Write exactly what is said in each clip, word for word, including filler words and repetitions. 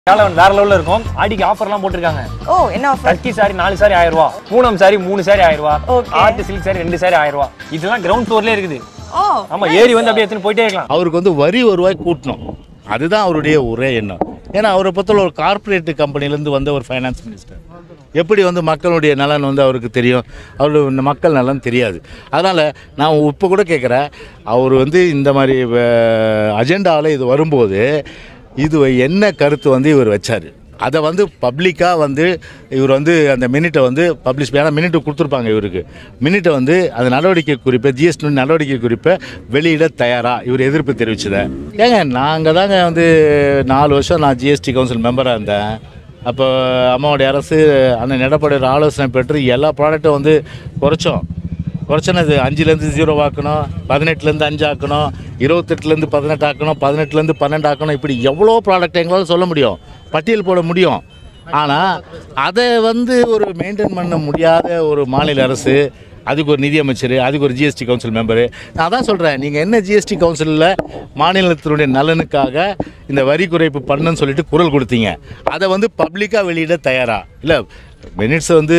வேற லெவல்ல இருக்கும். ஆடிக்கு ஆஃபர்லாம் போட்டுருக்காங்க. ஓ என்ன ஆஃபர்? டர்க்கி சாரி நாலு சாரி ஆயிரம் ரூபாய், பூனம் சாரி மூணு சாரி ஆயிரம் ரூபாய், ஆர்ட் சில்க் சாரி ரெண்டு சாரி ஆயிரம் ரூபாய். இதெல்லாம் கிரவுண்ட் ஃப்ளோர்லயே இருக்குது. ஓ ஆமா, ஏறி வந்து அப்படியே எடுத்து போயிட்டே இருக்கலாம். அவருக்கு வந்து வரி வருவாய் கூட்டணும், அதுதான் அவருடைய ஒரே எண்ணம். ஏன்னா அவரை பொறுத்தவரை ஒரு கார்பரேட் கம்பெனிலேருந்து வந்த ஒரு ஃபைனான்ஸ் மினிஸ்டர், எப்படி வந்து மக்களுடைய நலன் வந்து அவருக்கு தெரியும், அவருடைய மக்கள் நலன் தெரியாது. அதனால் நான் இப்போ கூட கேட்குறேன், அவர் வந்து இந்த மாதிரி அஜெண்டாவில் இது வரும்போது இது என்ன கருத்து வந்து இவர் வச்சார், அதை வந்து பப்ளிக்காக வந்து இவர் வந்து அந்த மினிட்டை வந்து பப்ளிஷ் ஏன்னா மினிட்டு கொடுத்துருப்பாங்க இவருக்கு. மினிட்டை வந்து அந்த நடவடிக்கை குறிப்பை ஜிஎஸ்டி நடவடிக்கை குறிப்பை வெளியிட தயாராக இவர் எதிர்ப்பு தெரிவிச்சதை. ஏங்க நாங்கள் தாங்க வந்து நாலு வருஷம் நான் ஜிஎஸ்டி கவுன்சில் மெம்பராக இருந்தேன். அப்போ அம்மாவுடைய அரசு அந்த எடப்பாடியோட ஆலோசனை பெற்று எல்லா ப்ராடக்ட்டும் வந்து குறைச்சோம். குறைச்சோன்னது அஞ்சுலேருந்து ஜீரோ ஆக்கணும், பதினெட்டுலேருந்து அஞ்சு ஆக்கணும், இருபத்தெட்டுலேருந்து பதினெட்டு ஆக்கணும், பதினெட்டுலேருந்து பன்னெண்டு ஆக்கணும். இப்படி எவ்வளோ ப்ராடக்ட் எங்களால் சொல்ல முடியும், பட்டியல் போட முடியும். ஆனால் அதை வந்து ஒரு மெயின்டைன் பண்ண முடியாத ஒரு மாநில அரசு, அதுக்கு ஒரு நிதியமைச்சர், அதுக்கு ஒரு ஜிஎஸ்டி கவுன்சில் மெம்பரு. நான் அதான் சொல்கிறேன், நீங்கள் என்ன ஜிஎஸ்டி கவுன்சிலில் மாநிலத்தினுடைய நலனுக்காக இந்த வரி குறைப்பு பண்ணுன்னு சொல்லிட்டு குரல் கொடுத்தீங்க, அதை வந்து பப்ளிக்காக வெளியிட தயாரா இல்லை? மினிட்ஸ் வந்து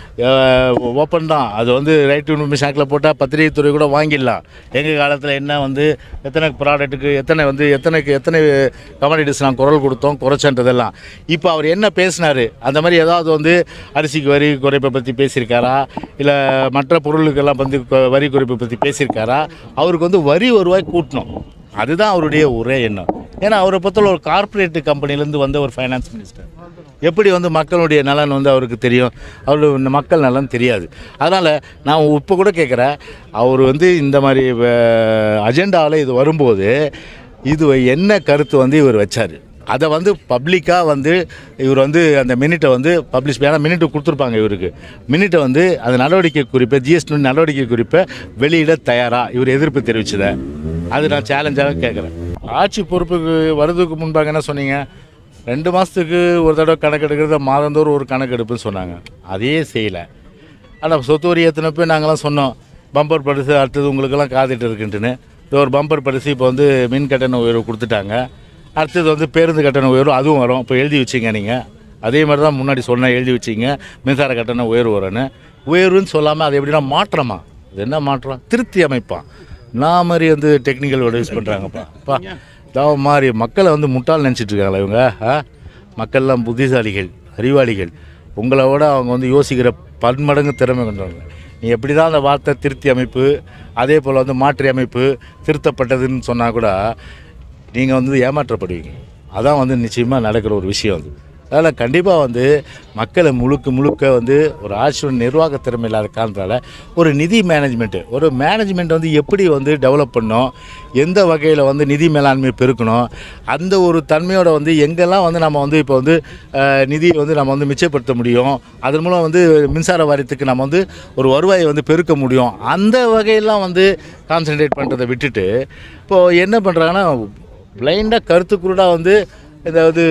ஓப்பன் தான், அது வந்து ரைட் டு இன்ஃபர்மேஷன் ஆக்டில் போட்டால் பத்திரிகை துறை கூட வாங்கிடலாம். எங்கள் காலத்தில் என்ன வந்து எத்தனை ப்ராடக்ட்டுக்கு எத்தனை வந்து எத்தனைக்கு எத்தனை கமாடிட்டிஸ் நான் குரல் கொடுத்தோம் குறைச்சன்றதெல்லாம். இப்போ அவர் என்ன பேசினார், அந்த மாதிரி ஏதாவது வந்து அரிசிக்கு வரி குறைப்பை பற்றி பேசியிருக்காரா, இல்லை மற்ற பொருளுக்கெல்லாம் வந்து வரி குறைப்பை பற்றி பேசியிருக்காரா? அவருக்கு வந்து வரி வருவாய் கூட்டணும், அதுதான் அவருடைய ஒரே எண்ணம். ஏன்னா அவரை பொறுத்தவரை ஒரு கார்பரேட் கம்பெனிலேருந்து வந்த ஒரு ஃபைனான்ஸ் மினிஸ்டர், எப்படி வந்து மக்களுடைய நலன் வந்து அவருக்கு தெரியும், அவருடைய மக்கள் நலன் தெரியாது. அதனால் நான் இப்போ கூட கேட்குறேன், அவர் வந்து இந்த மாதிரி அஜெண்டாவில் இது வரும்போது இது என்ன கருத்து வந்து இவர் வச்சார், அதை வந்து பப்ளிக்காக வந்து இவர் வந்து அந்த மினிட்டை வந்து பப்ளிஷ் ஏன்னா மினிட்டு கொடுத்துருப்பாங்க இவருக்கு. மினிட்டை வந்து அந்த நடவடிக்கை குறிப்பை ஜிஎஸ்டி நடவடிக்கை குறிப்பை வெளியிட தயாராக இவர் எதிர்ப்பு தெரிவிச்சதை. அது நான் சேலஞ்சாக கேட்குறேன். ஆட்சி பொறுப்புக்கு வருவதுக்கு முன்பாக என்ன சொன்னீங்க, ரெண்டு மாதத்துக்கு ஒரு தடவை கணக்கெடுக்கிறத மாதந்தோறும் ஒரு கணக்கெடுப்புன்னு சொன்னாங்க, அதே செய்யலை. ஆனால் சொத்து வரி ஏற்றினப்போ நாங்களாம் சொன்னோம் பம்பர் பரிசு அடுத்தது உங்களுக்கெல்லாம் காத்துட்டு இருக்குன்ட்டுன்னு. இது ஒரு பம்பர் பரிசு இப்போ வந்து மின் கட்டண உயர்வு கொடுத்துட்டாங்க, அடுத்தது வந்து பேருந்து கட்டண உயர்வு அதுவும் வரும். இப்போ எழுதி வச்சிங்க நீங்கள், அதே மாதிரி தான் முன்னாடி சொன்னால் எழுதி வச்சிங்க மின்சார கட்டண உயர்வு வரும்னு. உயர்வுன்னு சொல்லாமல் அது எப்படின்னா மாற்றமா, அது என்ன மாற்றம், திருத்தி அமைப்பான். நான் மாதிரி வந்து டெக்னிக்கல் வேர்டு யூஸ் பண்ணுறாங்கப்பா அப்பா, தான் மாதிரி மக்களை வந்து முட்டாள் நினச்சிட்டு இருக்காங்களா இவங்க? மக்கள்லாம் புத்திசாலிகள், அறிவாளிகள். உங்களை விட அவங்க வந்து யோசிக்கிற பன்மடங்கு திறமை கொண்டவங்க. நீ எப்படி தான் அந்த வார்த்தை திருத்தி அமைப்பு, அதே போல் வந்து மாற்றி அமைப்பு திருத்தப்பட்டதுன்னு சொன்னால் கூட நீங்கள் வந்து ஏமாற்றப்படுவீங்க. அதான் வந்து நிச்சயமாக நடக்கிற ஒரு விஷயம் அது. அதனால் கண்டிப்பாக வந்து மக்களை முழுக்க முழுக்க வந்து ஒரு ஆட்சியோட நிர்வாக திறமை இல்லாத காரணத்தால் ஒரு நிதி மேனேஜ்மெண்ட்டு, ஒரு மேனேஜ்மெண்ட் வந்து எப்படி வந்து டெவலப் பண்ணணும், எந்த வகையில் வந்து நிதி மேலாண்மை பெருக்கணும், அந்த ஒரு தன்மையோட வந்து எங்கெல்லாம் வந்து நம்ம வந்து இப்போ வந்து நிதியை வந்து நம்ம வந்து மிச்சப்படுத்த முடியும், அதன் மூலம் வந்து மின்சார வாரியத்துக்கு நம்ம வந்து ஒரு வருவாயை வந்து பெருக்க முடியும், அந்த வகையெல்லாம் வந்து கான்சன்ட்ரேட் பண்ணுறதை விட்டுட்டு இப்போது என்ன பண்ணுறாங்கன்னா பிளைண்டாக கருத்துக்குருடாக வந்து ஏதாவது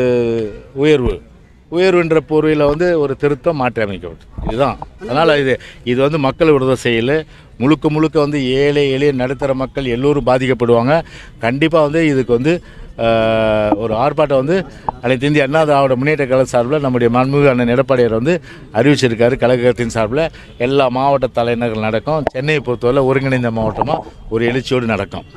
உயர்வு உயர்வுன்ற பொருளில் வந்து ஒரு திருத்தம் மாற்றி அமைக்கப்பட்டு இதுதான். அதனால் இது இது வந்து மக்கள் விரோத செயல். முழுக்க முழுக்க வந்து ஏழை எளிய நடுத்தர மக்கள் எல்லோரும் பாதிக்கப்படுவாங்க. கண்டிப்பாக வந்து இதுக்கு வந்து ஒரு ஆர்ப்பாட்டம் வந்து அனைத்து இந்திய அண்ணா திராவிட முன்னேற்ற கழக சார்பில் நம்முடைய மாண்புமிகு அண்ணன் எடப்பாடியார் வந்து அறிவிச்சிருக்காரு. கழகத்தின் சார்பில் எல்லா மாவட்ட தலைநகர்கள் நடக்கும். சென்னையை பொறுத்தவரை ஒருங்கிணைந்த மாவட்டமாக ஒரு எழுச்சியோடு நடக்கும்.